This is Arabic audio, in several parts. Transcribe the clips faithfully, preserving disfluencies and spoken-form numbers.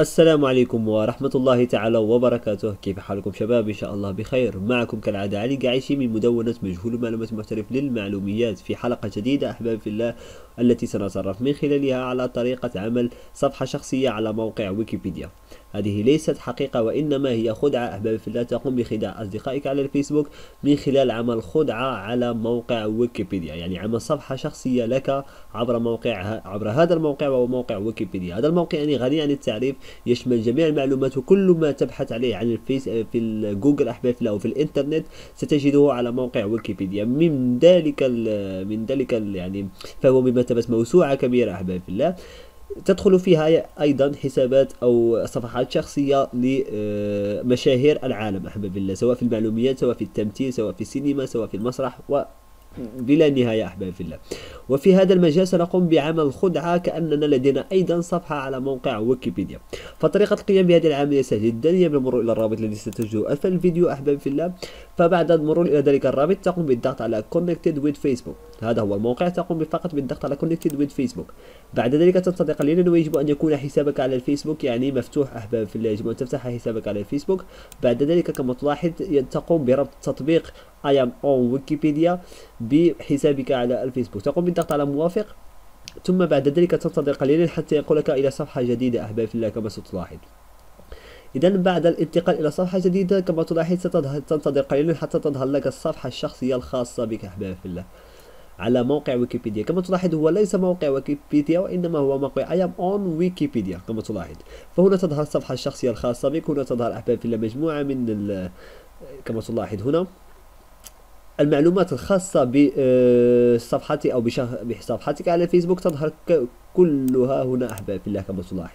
السلام عليكم ورحمة الله تعالى وبركاته. كيف حالكم شباب؟ إن شاء الله بخير. معكم كالعادة علي قعيشي من مدونة مجهول المعلومات المحترف للمعلوميات في حلقة جديدة أحباب في الله، التي سنتعرف من خلالها على طريقة عمل صفحة شخصية على موقع ويكيبيديا. هذه ليست حقيقة وإنما هي خدعة أحباب في الله، تقوم بخداع أصدقائك على الفيسبوك من خلال عمل خدعة على موقع ويكيبيديا، يعني عمل صفحة شخصية لك عبر موقع عبر هذا الموقع وهو موقع ويكيبيديا. هذا الموقع يعني غني عن التعريف، يشمل جميع المعلومات وكل ما تبحث عليه عن الفيس في جوجل أحباب في الله وفي الإنترنت ستجده على موقع ويكيبيديا. من ذلك من ذلك يعني فهو بمثابة موسوعة كبيرة أحباب في الله، تدخل فيها أيضا حسابات أو صفحات شخصية لمشاهير العالم أحباب الله، سواء في المعلوميات، سواء في التمثيل، سواء في السينما، سواء في المسرح و بلا نهاية أحباب في الله. وفي هذا المجال سنقوم بعمل خدعة كأننا لدينا أيضا صفحة على موقع ويكيبيديا. فطريقة القيام بهذه العملية سهلة جدا، هي بالمرور إلى الرابط الذي ستجده أسفل الفيديو أحباب في الله. فبعد المرور إلى ذلك الرابط تقوم بالضغط على Connected with Facebook، هذا هو الموقع، تقوم فقط بالضغط على Connected with Facebook. بعد ذلك تنتظر قليلا ويجب أن يكون حسابك على الفيسبوك يعني مفتوح أحباب في الله، يجب أن تفتح حسابك على الفيسبوك. بعد ذلك كما تلاحظ تقوم بربط تطبيق I am on Wikipedia بحسابك على الفيسبوك، تقوم بالضغط على موافق، ثم بعد ذلك تنتظر قليلا حتى ينقلك إلى صفحة جديدة أحباب في الله كما ستلاحظ. إذا بعد الانتقال إلى صفحة جديدة كما تلاحظ ستنتظر قليلا حتى تظهر لك الصفحة الشخصية الخاصة بك أحباب في الله على موقع ويكيبيديا. كما تلاحظ هو ليس موقع ويكيبيديا وإنما هو موقع I am on Wikipedia كما تلاحظ. فهنا تظهر الصفحة الشخصية الخاصة بك، هنا تظهر أحباب في الله مجموعة من كما تلاحظ هنا المعلومات الخاصة بصفحتك أو بصفحتك على الفيسبوك، تظهر كلها هنا أحباب في الله كما تلاحظ.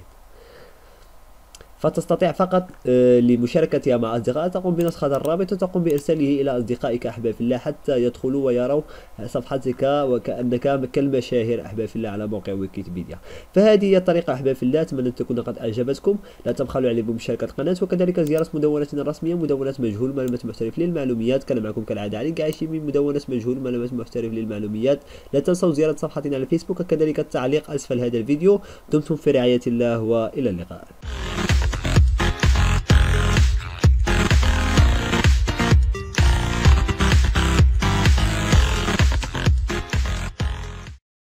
فتستطيع فقط لمشاركتها مع أصدقائك تقوم بنسخ هذا الرابط وتقوم بإرساله إلى أصدقائك أحباب في الله حتى يدخلوا ويروا صفحتك وكأنك كالمشاهير أحباب في الله على موقع ويكيبيديا. فهذه هي الطريقة أحباب في الله، أتمنى أن تكون قد أعجبتكم. لا تبخلوا علي بمشاركة القناة وكذلك زيارة مدونتنا الرسمية مدونة مجهول معلومات محترف للمعلوميات. كان معكم كالعادة علي قعيشي من مدونة مجهول معلومات محترف للمعلوميات. لا تنسوا زيارة صفحتنا على الفيسبوك وكذلك التعليق أسفل هذا الفيديو. دمتم في رعاية الله وإلى اللقاء.